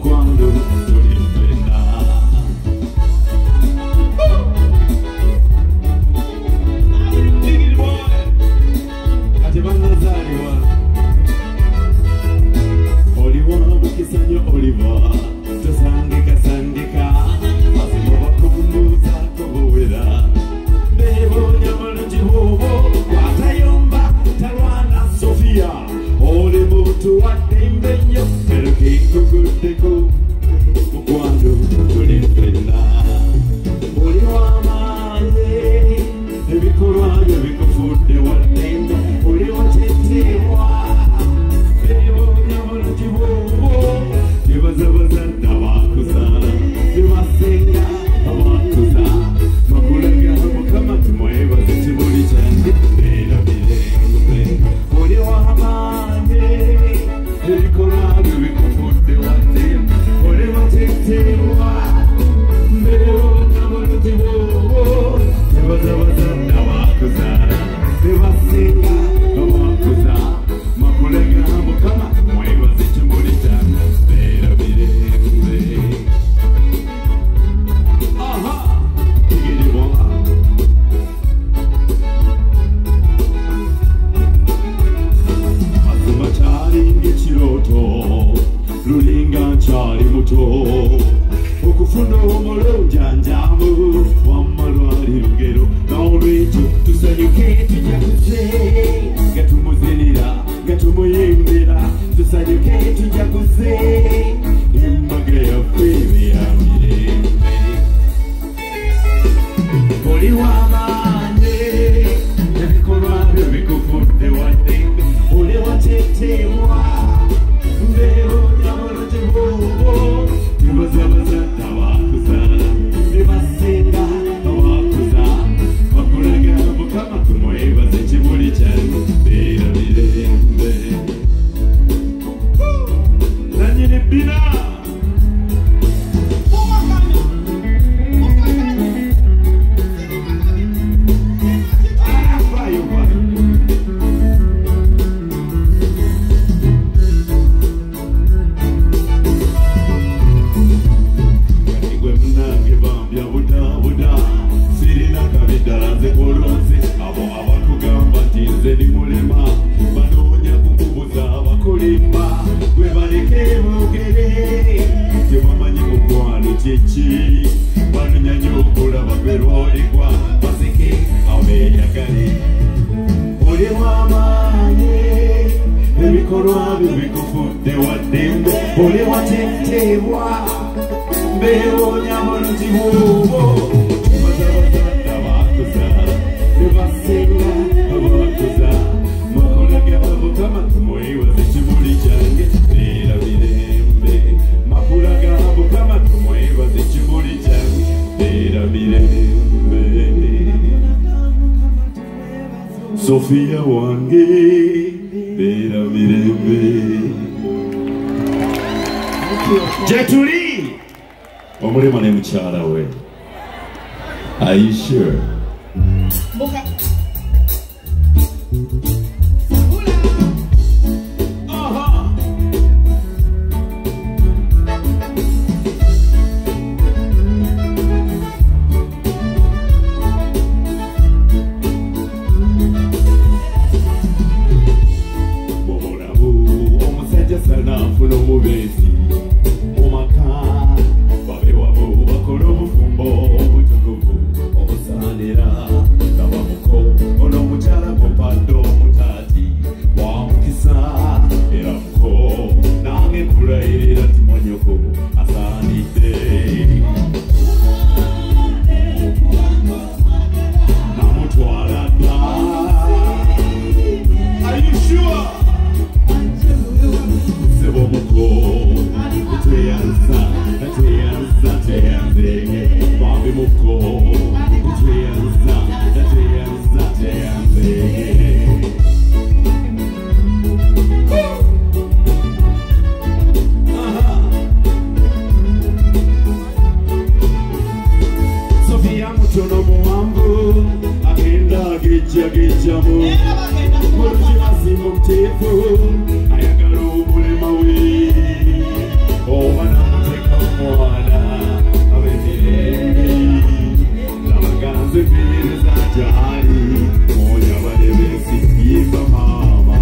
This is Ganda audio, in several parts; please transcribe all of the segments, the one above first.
mukwano tuli ffenna. Kati bannazaalibwa oliwa mukisa nnyo oliva tosangika sangika mazima bakumbuuzaako buwera beeboonya bulungi bwobwo watayomba talwana Sofia oli muntu wadde nnyo kero kikuguddeko mukwano tuli ffenna. Oli w'amaanyi ebikolwa byo bikufudde wadde oli wateteebwa beeboonya bulungi bwobwo bebaza bazadde abaakuzaala bebasenga abaakuza makulaga Mukama tumwebaze kimuli kyange beerabirembe. Oli w'amaanyi ebikolwa byo bikufudde wadde oli wateteebwa beeboonya bulungi bwobwo bebaza bazadde abaakuzaala bebasenga abaakuza makulaga Mukama tumwebaze kimuli kyange beerabirembe. Aha igiribwa mazima kyali ng'ekirooto lulinga nkyali muto okufuna omulunjanjamu wamma lwali lugero n'olwekyo tusanyuke tujaguze nga tumuzinira nga tumuyimbira tusanyuke tujaguze embaga yaffe ebeera mirembe. Oli w'amaanyi ebikolwa byo bikufudde wadde oli wateteebwa beeboonya bulungi bwobwo bebaza bazadde abaakuzaala bebasenga abaakuza bakulaga Mukama tumwebaze kimuli kyange beerabirembe. Nannyini bbina gwe munange bambya budabuda sirina kabiddala nze olonze abo abakugamba nti nze ndi mulema banoonya kukubuza abakulimba gwe baleke boogere tebamanyi mukwano kyeki banoonya nnyo okulaba gwe lwolikwa baseke abeeyagale. Oli w'amaanyi ebikolwa byo bikufudde wadde oli wateteebwa beeboonya bulungi bwobwo bebaza bazadde abaakuzaala bebasenga abaakuza makulaga Mukama tumwebaze kimuli kyange beerabirembe. Makulaga Mukama tumwebaze kimuli kyange beerabirembe. Sofia wange beerabirembe. Gye tuli omulema ne mukyala we. Are you sure? Boborabu omusajja sanafuna omubeezi omaka babewabo bakola obufumbo obutukuvu obusaanira kabamuko ono omukyala gompadde omutaati wamukisa era muko nange kulayirira ti mwanyoko asaanidde namutwala dda. Are you sure? Sebo muko teyanza bambi muko teyanza Sofia mutono muwanvu agenda agejjamu mulungi mazimba omuteefu ayagala obulema we obana umwana abemirembe n'abaganze mpereza cyari moya barebesi yimba mama.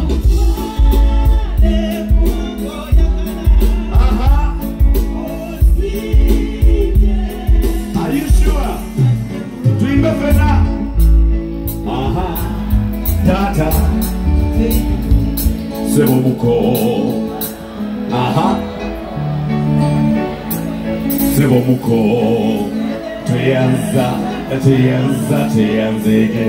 Are you sure? Twimba fena. Tata Sebo muko. Sebo muko. Tuyanza tuyanzege.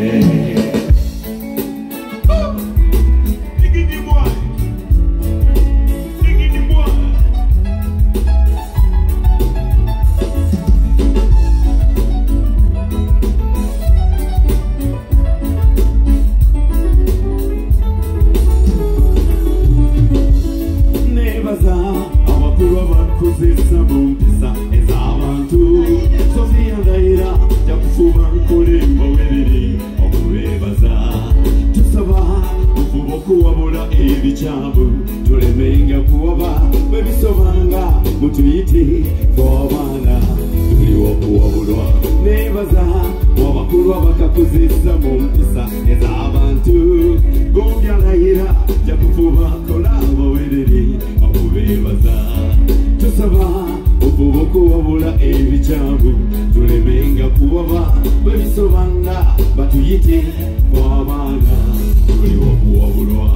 Mutuyiti bobana tuliwo kuwabulwa nebaza wabakulu abakakuzisa mu mpisa ez'abantu gombyalahira jakufuba kola abawerere okubebaza tusaba okuba okuwabula ebikyamu tulemenga kuwaba bebisobanga batuyite bobana tuliwo kuwabulwa.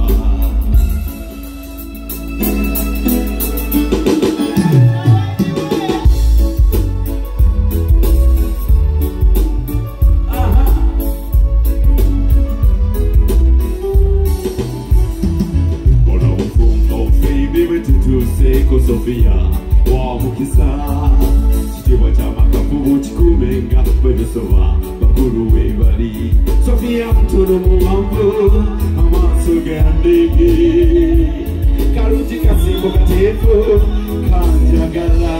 Sofia wamukisa kitiwa cyamakavubu kikumenga bebisoba bakuru webali Sofia mtono muwambu amaso gandege karuti kasimbo katefu kanjagala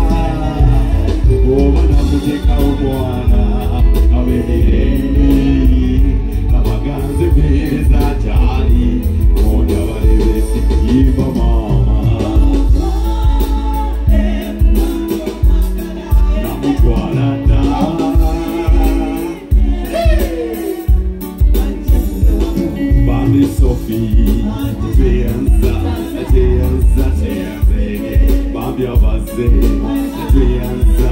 obana muteka omwana abemirembe abaganze mpereza cyari moya barebesi yimba mama. Sophie, Tianza, Bambia Baze, Tianza,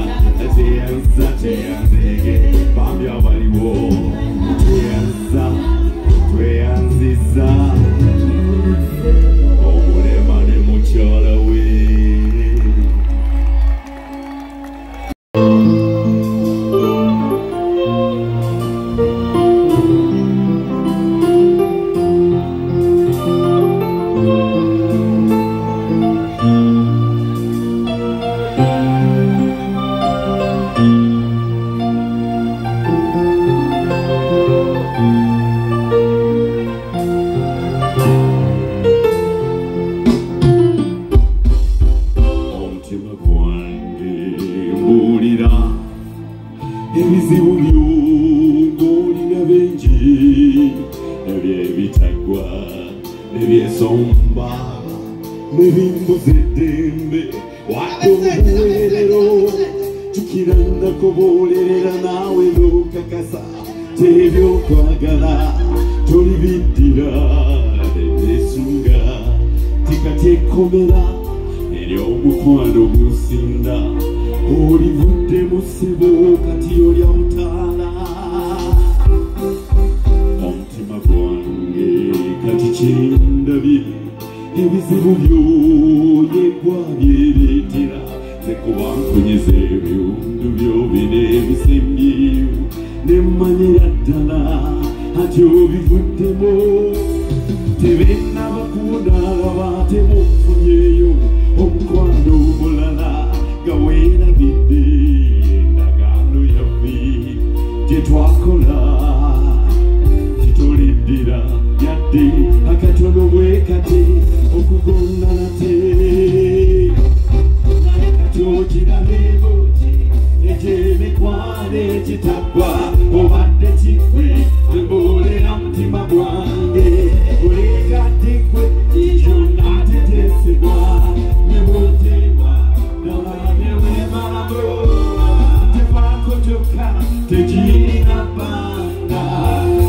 Bambia Baliwo, Tianza, Tianziza, oh, whatever the muchola tukiranda kubolerera nawe lukakasa tebyo kwagala tolibidira nesunga tikatekomera eri omukwano gusinda olivudde musibo kati olya mutaala omutima gwange kati kyendabye ebizibu byoyegwa byereetera nekubankunyeza ebiwundu byobine ebisemyeyo nemmanyira ddala ati obivuddemu tebennabakunaaba temufunyeyo omukwano omulala nga weerabidde endagaano yaffe gye twakola titoliddira yadde akatono bwe kate okugonna nate Kirabeboki ekyemikwano ekitagwa obadde kikwe mbolera mutima gwange olegaddekwe kyonna tetesebwa nebotebwa nabane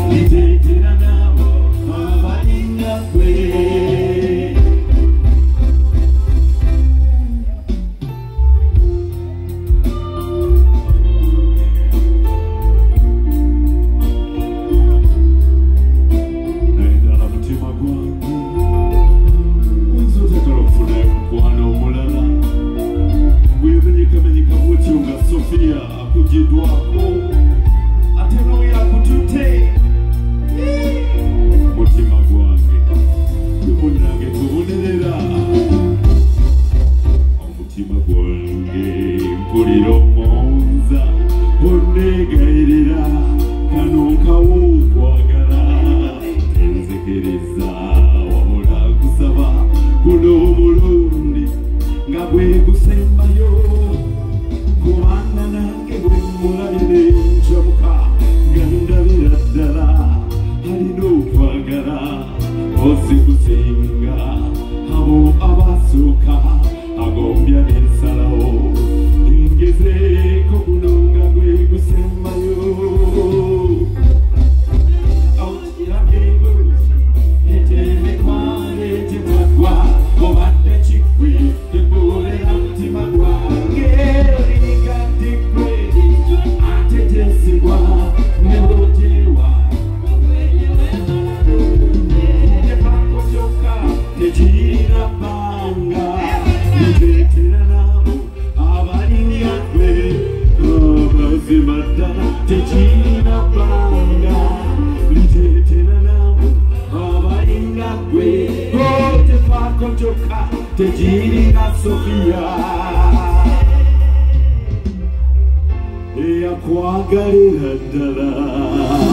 litetera nabo abalinga gwe. Sofia akujidwako ateno ya kutute mutima gwange munange kubonerera omutima gwange mpulira omonza onegairira kano nkawukwagala enzekereza wabula kusaba kuno omulundi nga gwe gusembayo kubanga nange bwe mulabire njabuka nga ndabira ddala alina okwagala ozikusinga abo abasooka agombya n'ensalawo ngezeeko guno nga gwe gusembayo awukirabyebuzi etemekwale temagwa obadde kikwi tebuulera mutima gwange Tejina banga, litetera nabo abalinga gwe. Tefako joka, tejina Sofia eyakwagalira ddala.